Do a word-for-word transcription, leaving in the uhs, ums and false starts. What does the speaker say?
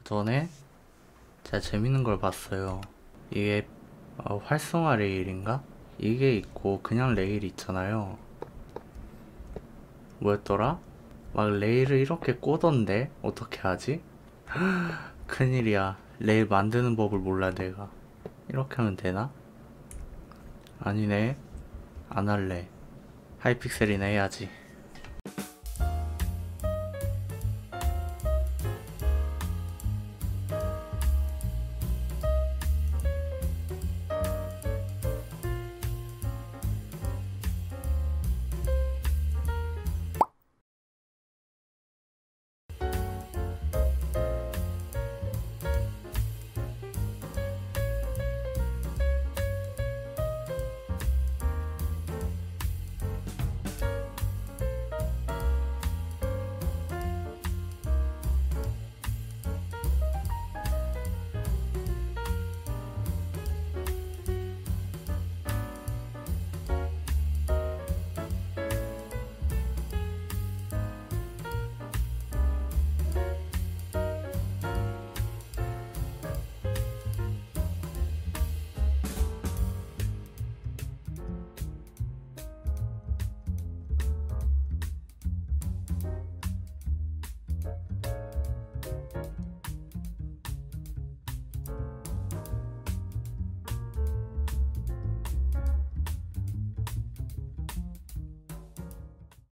전에 제가 재밌는 걸 봤어요. 이게 어, 활성화 레일인가? 이게 있고 그냥 레일 있잖아요. 뭐였더라? 막 레일을 이렇게 꼬던데 어떻게 하지? 큰일이야. 레일 만드는 법을 몰라 내가. 이렇게 하면 되나? 아니네. 안 할래. 하이픽셀이나 해야지.